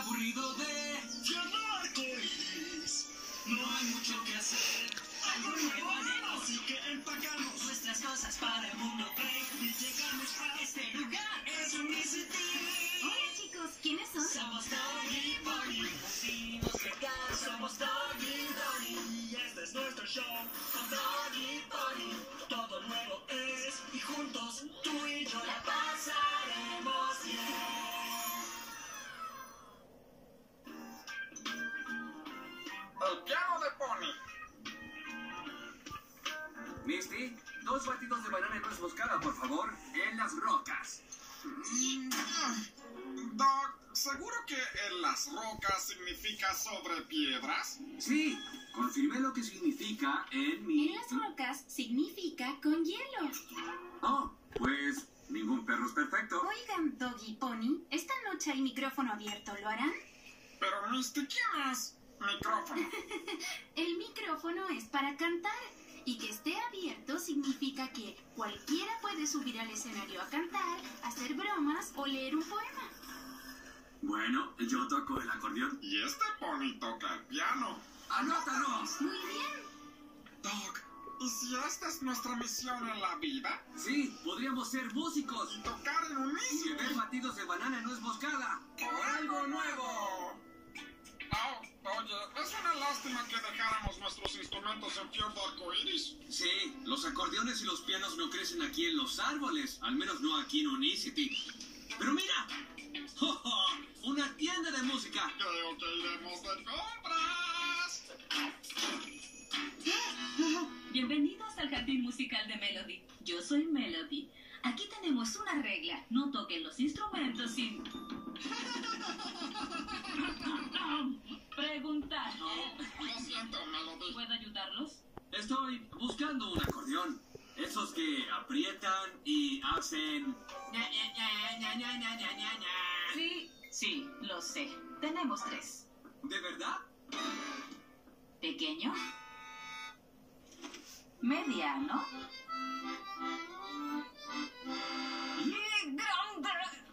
aburrido de llamar arcoíris. No hay mucho que hacer. Algo nuevo haremos. Así que empacamos nuestras cosas para el mundo break. Y llegamos a este lugar. Es un Unicity. Hola chicos, ¿quiénes son? Somos Doggy Pony. Decimos que acá somos Doggy Doggy. Y este es nuestro show con Doggy Pony. Todo nuevo es. Y juntos tú y yo la pasaremos bien. El piano de Pony. Misty, 2 batidos de banana en nuez moscada, por favor, en las rocas. Doc, ¿seguro que en las rocas significa sobre piedras? Sí, confirmé lo que significa en mi... En las rocas significa con hielo. Oh, pues ningún perro es perfecto. Oigan, Doggy Pony, esta noche hay micrófono abierto, ¿lo harán? Pero, Misty, ¿quién es? Micrófono. El micrófono es para cantar. Y que esté abierto significa que cualquiera puede subir al escenario a cantar, hacer bromas o leer un poema. Bueno, yo toco el acordeón. Y este Pony toca el piano. ¡Anótalo! Muy bien. Doc, ¿y si esta es nuestra misión en la vida? Sí, podríamos ser músicos Y tocar en y Unicity. beber batidos de banana en nuez moscada. ¡Por algo nuevo! Oh, oye, es una lástima que dejáramos nuestros instrumentos en Fiordo Arcoiris. Sí, los acordeones y los pianos no crecen aquí en los árboles, al menos no aquí en Unicity. Pero mira, ¡oh, oh! Una tienda de música. Creo que iremos de compras. Bienvenidos al Jardín Musical de Melody. Yo soy Melody. Aquí tenemos una regla. No toquen los instrumentos sin... preguntar. Lo siento, Melody. ¿Puedo ayudarlos? Estoy buscando un acordeón. Esos que aprietan y hacen... ña, ña, ña, ña, ña, ña, ña, ña, ña. Sí, lo sé. Tenemos 3. ¿De verdad? Pequeño. Mediano. Y grande.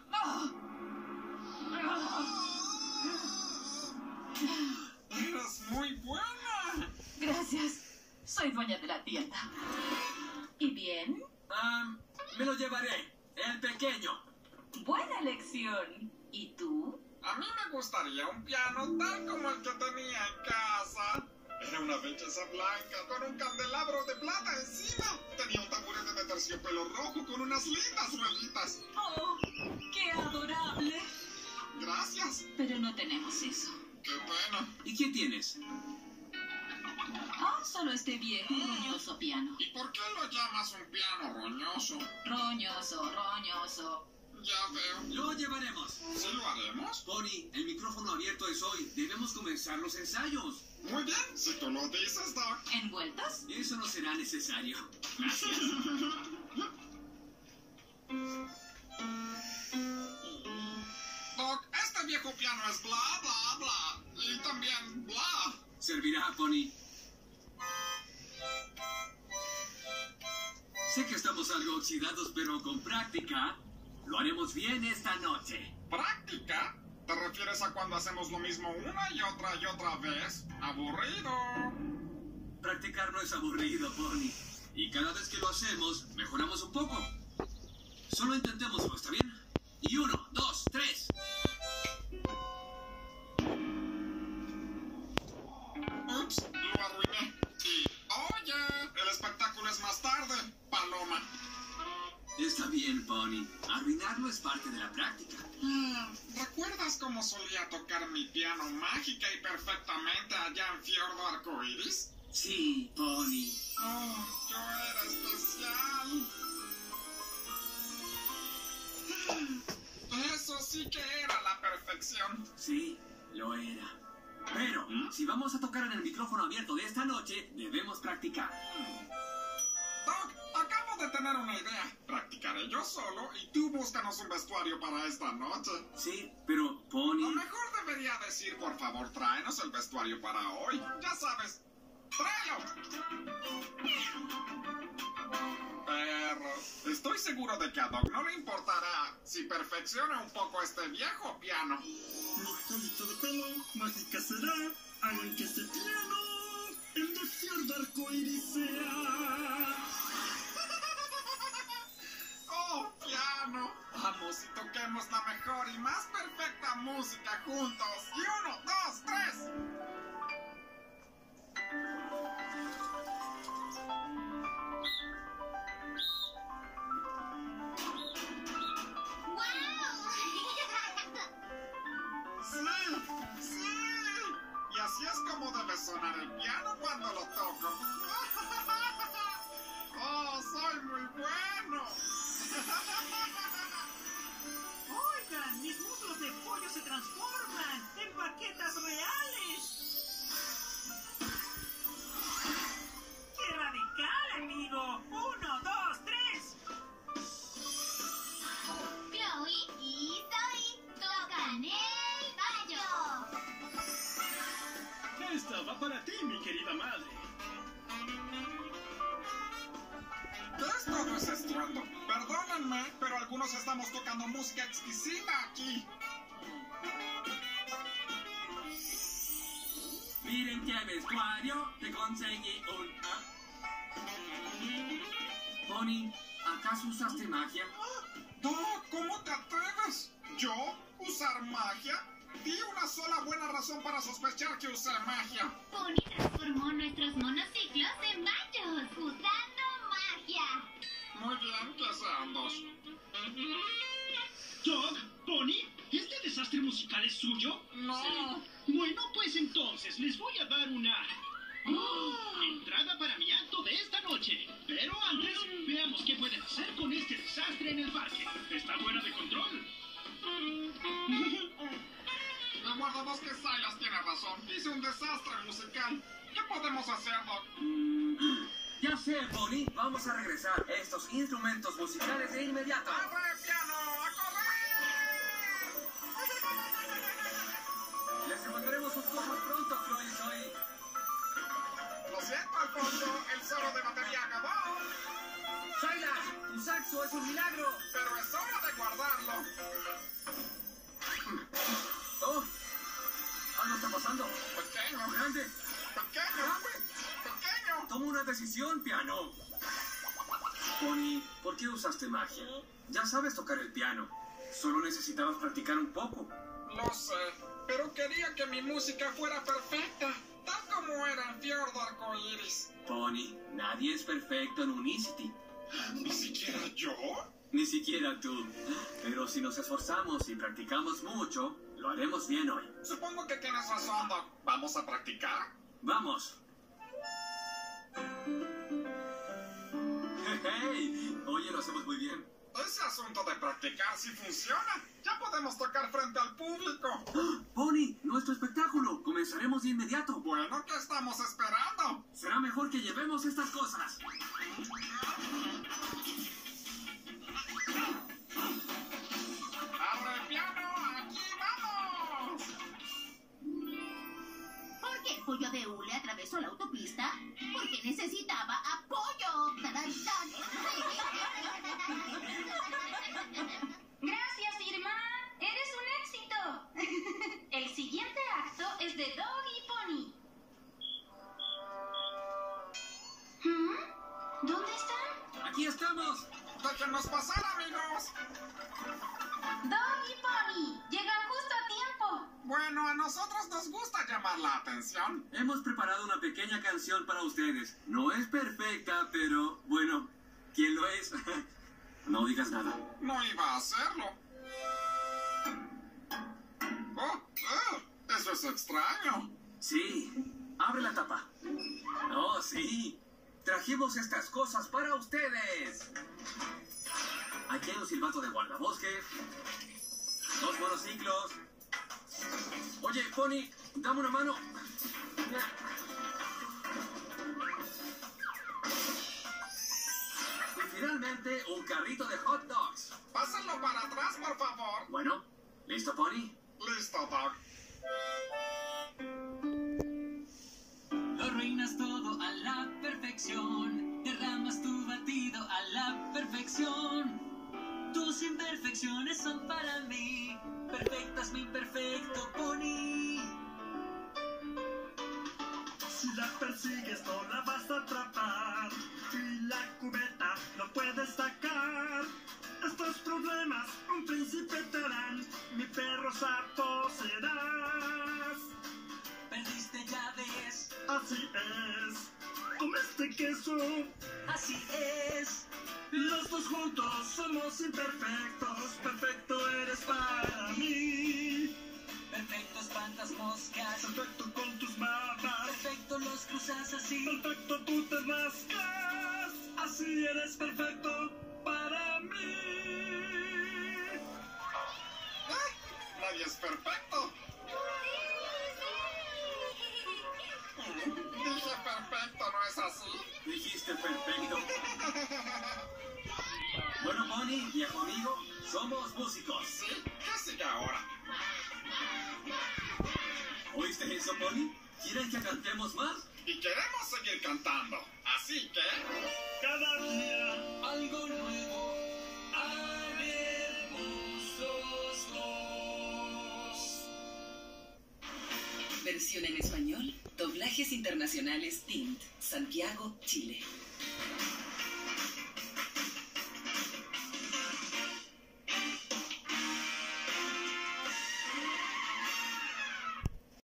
Eres muy buena. Gracias. Soy dueña de la tienda. ¿Y bien? Me lo llevaré. El pequeño. Buena elección. ¿Y tú? A mí me gustaría un piano tal como el que tenía en casa. Era una belleza blanca con un candelabro de plata encima. Tenía un taburete de terciopelo rojo con unas lindas rueditas. ¡Oh, qué adorable! Gracias. Pero no tenemos eso. Qué pena. ¿Y qué tienes? Solo este viejo roñoso piano. ¿Y por qué lo llamas un piano roñoso? Roñoso. Ya veo. Lo llevaremos. ¿Sí lo haremos? Pony, el micrófono abierto es hoy. Debemos comenzar los ensayos. Muy bien, si tú lo dices, Doc. ¿Envueltos? Eso no será necesario. Gracias. Doc, este viejo piano es bla, bla, bla. Y también bla. Servirá, Pony. Sé que estamos algo oxidados, pero con práctica lo haremos bien esta noche. ¿Práctica? ¿Te refieres a cuando hacemos lo mismo una y otra vez? ¡Aburrido! Practicar no es aburrido, Pony. Y cada vez que lo hacemos, mejoramos un poco. Solo intentémoslo, ¿está bien? Y 1, 2, 3. Ups, lo arruiné. Y, oye, el espectáculo es más tarde, Paloma. Está bien, Pony. Arruinarlo es parte de la práctica. ¿Recuerdas cómo solía tocar mi piano mágica y perfectamente allá en Fiordo Arcoiris? Sí, Pony. Oh, yo era especial. Eso sí que era la perfección. Sí, lo era. Pero, si vamos a tocar en el micrófono abierto de esta noche, debemos practicar. Doc, acabo de tener una idea. Practicaré yo solo y tú búscanos un vestuario para esta noche. Sí, pero, Lo Pony... mejor debería decir, por favor, tráenos el vestuario para hoy. Ya sabes, tráelo. Perro, estoy Estoy seguro de que a Doc no le importará si perfecciona un poco este viejo piano. Mi solito de pelo, mágica será, hagan que ese piano, el desierto arcoíris sea. ¡Oh, piano! Vamos y toquemos la mejor y más perfecta música juntos. Y 1, 2, 3. ¡Sí! Y así es como debe sonar el piano cuando lo toco. ¡Oh, soy muy bueno! Oigan, mis muslos de pollo se transforman en baquetas reales. ¡Qué radical, amigo! 1, 2, 3. Chloe y Zoe tocan el banjo. Esta va para ti, mi querida madre. ¿Qué es todo ese estruendo? Perdónenme, pero algunos estamos tocando música exquisita aquí. Miren qué vestuario, te conseguí un... Pony, ¿acaso usaste magia? Doc, ¿cómo te atreves? ¿Yo? ¿Usar magia? Di una sola buena razón para sospechar que usé magia. Pony transformó nuestros monociclos en banjos usando magia. Muy bien, que sean dos. Doc, Pony, ¿este desastre musical es suyo? No. Bueno, pues entonces les voy a dar una entrada para mi acto de esta noche. Pero antes, veamos qué pueden hacer con este desastre en el parque. Está fuera de control. El guardabosques Silas tiene razón. Hice un desastre musical. ¿Qué podemos hacer, Doc? Ya sé, Pony. Vamos a regresar estos instrumentos musicales de inmediato. ¡Arre, piano! ¡A correr! Les devolveremos sus cosas pronto, Chloe y Zoe. Lo siento, Alfonso. El solo de batería acabó. Silas, tu saxo es un milagro. Pero es hora de guardarlo. Oh, algo está pasando. Pequeño. Grande, Pequeño. Pequeño. toma una decisión, piano. Pony, ¿por qué usaste magia? Ya sabes tocar el piano. Solo necesitabas practicar un poco. Lo sé, pero quería que mi música fuera perfecta, tal como era en Fiordo Arcoíris. Pony, nadie es perfecto en Unicity. ¿Ni siquiera yo? Ni siquiera tú. Pero si nos esforzamos y practicamos mucho, lo haremos bien hoy. Supongo que tienes razón, Doc. ¿Vamos a practicar? ¡Vamos! ¡Hey! Oye, lo hacemos muy bien. Ese asunto de practicar sí funciona. Ya podemos tocar frente al público. ¡Ah! ¡Pony! ¡Nuestro espectáculo! Comenzaremos de inmediato. Bueno, ¿qué estamos esperando? Será mejor que llevemos estas cosas. ¡Arre, piano! ¡Aquí vamos! ¿Por qué el pollo de hule atravesó la autopista? Porque necesitaba apoyo. ¡Tarán, tarán! Gracias, Irma. Eres un éxito. El siguiente acto es de Dog y Pony. ¿Dónde están? ¡Aquí estamos! ¡Déjenos pasar, amigos! Dog y Pony llegan justo a tiempo. Bueno, a nosotros nos gusta llamar la atención. Hemos preparado una pequeña canción para ustedes. No es perfecta, pero bueno, ¿quién lo es? No digas nada. No iba a hacerlo. Eso es extraño. Sí, abre la tapa. Oh, sí. Trajimos estas cosas para ustedes. Aquí hay un silbato de guardabosques, 2 monociclos. Oye, Pony, dame una mano. Y finalmente, un carrito de hot dogs. Pásenlo para atrás, por favor. Bueno, ¿listo, Pony? Listo, Doc. Lo arruinas todo a la perfección, derramas tu batido a la perfección. perfección. Tus imperfecciones son para mí. Perfecto es mi imperfecto pony. Si la persigues no la vas a atrapar y la cubeta no puedes sacar. Estos problemas un príncipe te harán, mi perro sapo serás. Perdiste, ya ves. Así es, comiste queso. Así es. Los dos juntos somos imperfectos, perfecto eres para mí. Perfecto espantas moscas. Perfecto con tus mapas. Perfecto los cruzas así. Perfecto tú te rascas. Así eres perfecto para mí. Nadie es perfecto. Dije perfecto, ¿no es así? Dijiste perfecto. Bueno, Pony, viejo amigo, somos músicos. Sí, ¿qué sigue ahora? ¿Oíste eso, Pony? ¿Quieren que cantemos más? Y queremos seguir cantando. Así que... Cada día Algo nuevo. haremos los dos. Versión en español, Doblajes Internacionales Tint, Santiago, Chile.